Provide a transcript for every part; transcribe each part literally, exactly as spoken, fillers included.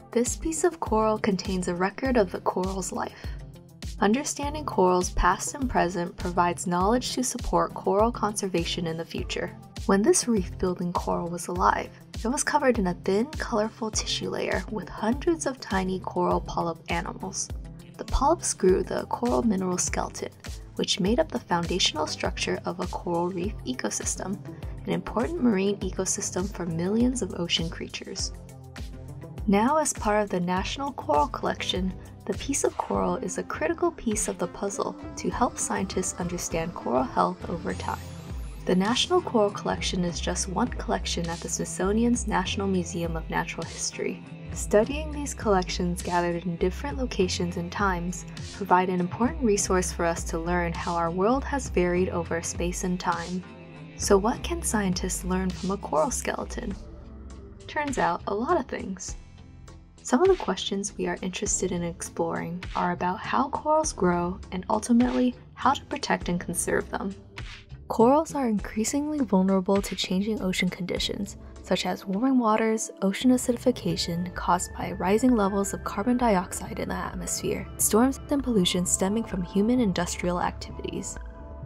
This piece of coral contains a record of the coral's life. Understanding corals past and present provides knowledge to support coral conservation in the future. When this reef-building coral was alive, it was covered in a thin, colorful tissue layer with hundreds of tiny coral polyp animals. The polyps grew the coral mineral skeleton, which made up the foundational structure of a coral reef ecosystem, an important marine ecosystem for millions of ocean creatures. Now, as part of the National Coral Collection, the piece of coral is a critical piece of the puzzle to help scientists understand coral health over time. The National Coral Collection is just one collection at the Smithsonian's National Museum of Natural History. Studying these collections gathered in different locations and times provide an important resource for us to learn how our world has varied over space and time. So what can scientists learn from a coral skeleton? Turns out, a lot of things. Some of the questions we are interested in exploring are about how corals grow and ultimately how to protect and conserve them. Corals are increasingly vulnerable to changing ocean conditions, such as warming waters, ocean acidification caused by rising levels of carbon dioxide in the atmosphere, storms and pollution stemming from human industrial activities.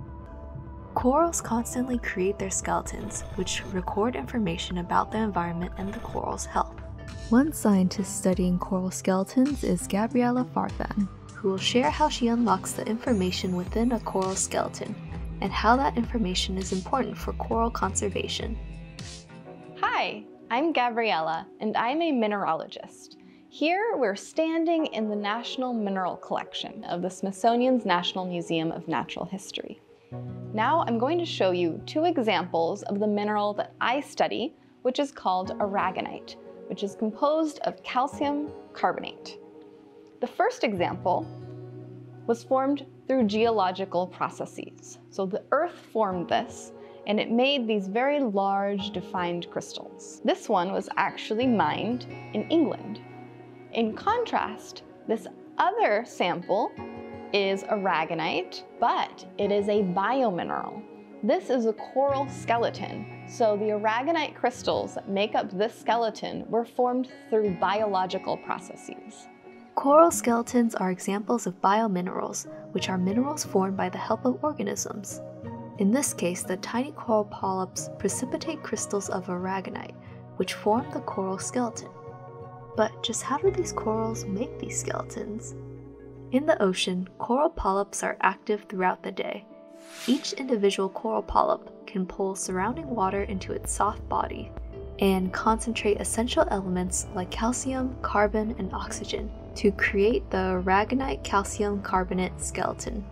Corals constantly create their skeletons, which record information about the environment and the coral's health. One scientist studying coral skeletons is Gabriela Farfan, who will share how she unlocks the information within a coral skeleton and how that information is important for coral conservation. Hi, I'm Gabriela, and I'm a mineralogist. Here we're standing in the National Mineral Collection of the Smithsonian's National Museum of Natural History. Now I'm going to show you two examples of the mineral that I study, which is called aragonite, which is composed of calcium carbonate. The first example was formed through geological processes. So the Earth formed this, and it made these very large defined crystals. This one was actually mined in England. In contrast, this other sample is aragonite, but it is a biomineral. This is a coral skeleton, so the aragonite crystals that make up this skeleton were formed through biological processes. Coral skeletons are examples of biominerals, which are minerals formed by the help of organisms. In this case, the tiny coral polyps precipitate crystals of aragonite, which form the coral skeleton. But just how do these corals make these skeletons? In the ocean, coral polyps are active throughout the day. Each individual coral polyp can pull surrounding water into its soft body and concentrate essential elements like calcium, carbon, and oxygen to create the aragonite calcium carbonate skeleton.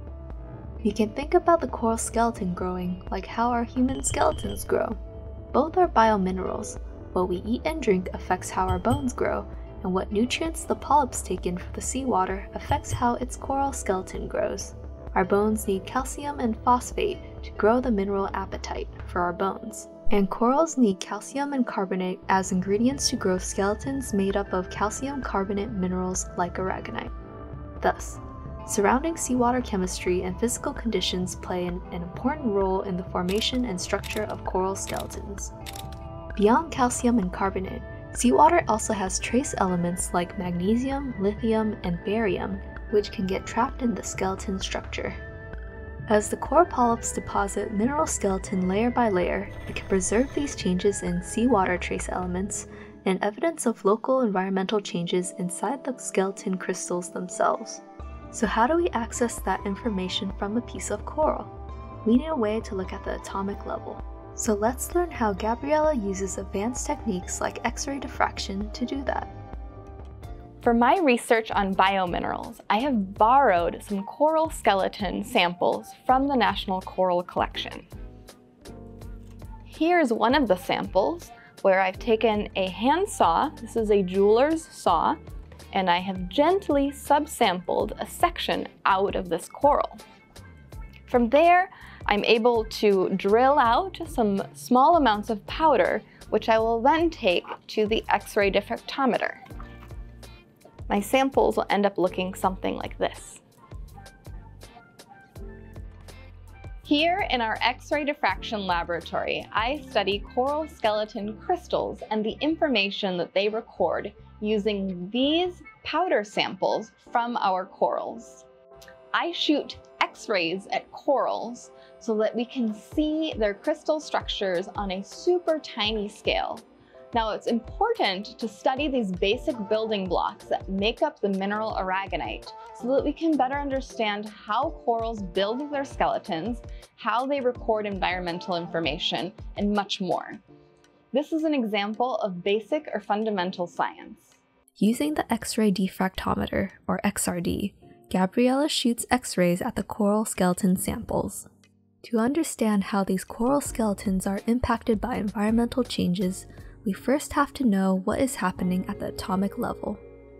You can think about the coral skeleton growing like how our human skeletons grow. Both are biominerals. What we eat and drink affects how our bones grow, and what nutrients the polyps take in from the seawater affects how its coral skeleton grows. Our bones need calcium and phosphate to grow the mineral apatite for our bones. And corals need calcium and carbonate as ingredients to grow skeletons made up of calcium carbonate minerals like aragonite. Thus, surrounding seawater chemistry and physical conditions play an, an important role in the formation and structure of coral skeletons. Beyond calcium and carbonate, seawater also has trace elements like magnesium, lithium, and barium, which can get trapped in the skeleton structure. As the coral polyps deposit mineral skeleton layer by layer, it can preserve these changes in seawater trace elements and evidence of local environmental changes inside the skeleton crystals themselves. So how do we access that information from a piece of coral? We need a way to look at the atomic level. So let's learn how Gabriela uses advanced techniques like X-ray diffraction to do that. For my research on biominerals, I have borrowed some coral skeleton samples from the National Coral Collection. Here's one of the samples where I've taken a hand saw, this is a jeweler's saw, and I have gently subsampled a section out of this coral. From there, I'm able to drill out some small amounts of powder, which I will then take to the X-ray diffractometer. My samples will end up looking something like this. Here in our X-ray diffraction laboratory, I study coral skeleton crystals and the information that they record using these powder samples from our corals. I shoot X-rays at corals so that we can see their crystal structures on a super tiny scale. Now, it's important to study these basic building blocks that make up the mineral aragonite so that we can better understand how corals build their skeletons, how they record environmental information, and much more. This is an example of basic or fundamental science. Using the X-ray diffractometer, or X R D, Gabriela shoots X-rays at the coral skeleton samples. To understand how these coral skeletons are impacted by environmental changes, we first have to know what is happening at the atomic level.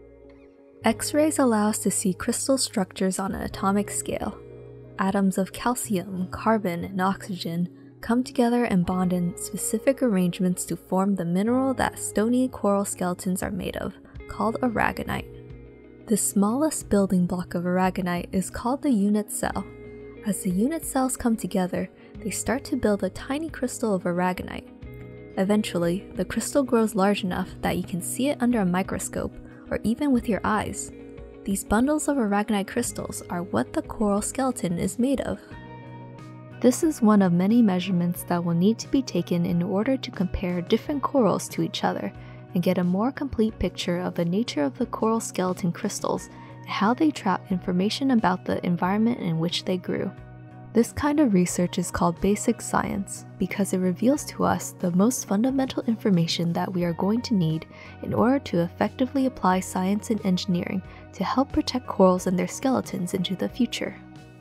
X-rays allow us to see crystal structures on an atomic scale. Atoms of calcium, carbon, and oxygen come together and bond in specific arrangements to form the mineral that stony coral skeletons are made of, called aragonite. The smallest building block of aragonite is called the unit cell. As the unit cells come together, they start to build a tiny crystal of aragonite. Eventually, the crystal grows large enough that you can see it under a microscope or even with your eyes. These bundles of aragonite crystals are what the coral skeleton is made of. This is one of many measurements that will need to be taken in order to compare different corals to each other and get a more complete picture of the nature of the coral skeleton crystals and how they trap information about the environment in which they grew. This kind of research is called basic science because it reveals to us the most fundamental information that we are going to need in order to effectively apply science and engineering to help protect corals and their skeletons into the future.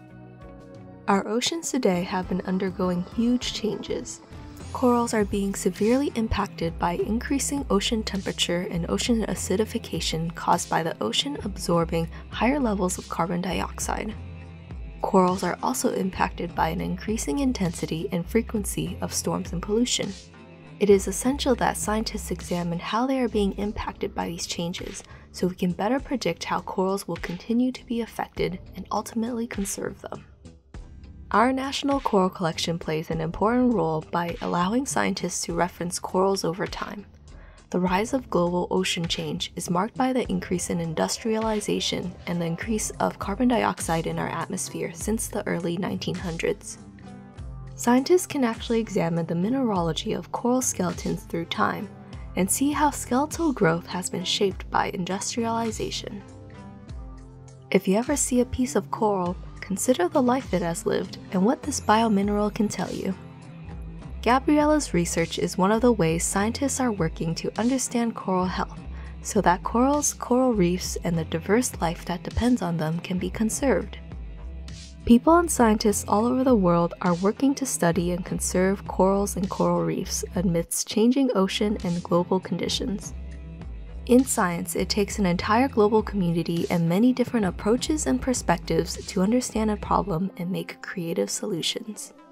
Our oceans today have been undergoing huge changes. Corals are being severely impacted by increasing ocean temperature and ocean acidification caused by the ocean absorbing higher levels of carbon dioxide. Corals are also impacted by an increasing intensity and frequency of storms and pollution. It is essential that scientists examine how they are being impacted by these changes so we can better predict how corals will continue to be affected and ultimately conserve them. Our National Coral Collection plays an important role by allowing scientists to reference corals over time. The rise of global ocean change is marked by the increase in industrialization and the increase of carbon dioxide in our atmosphere since the early nineteen hundreds. Scientists can actually examine the mineralogy of coral skeletons through time and see how skeletal growth has been shaped by industrialization. If you ever see a piece of coral, consider the life it has lived and what this biomineral can tell you. Gabriela's research is one of the ways scientists are working to understand coral health so that corals, coral reefs, and the diverse life that depends on them can be conserved. People and scientists all over the world are working to study and conserve corals and coral reefs amidst changing ocean and global conditions. In science, it takes an entire global community and many different approaches and perspectives to understand a problem and make creative solutions.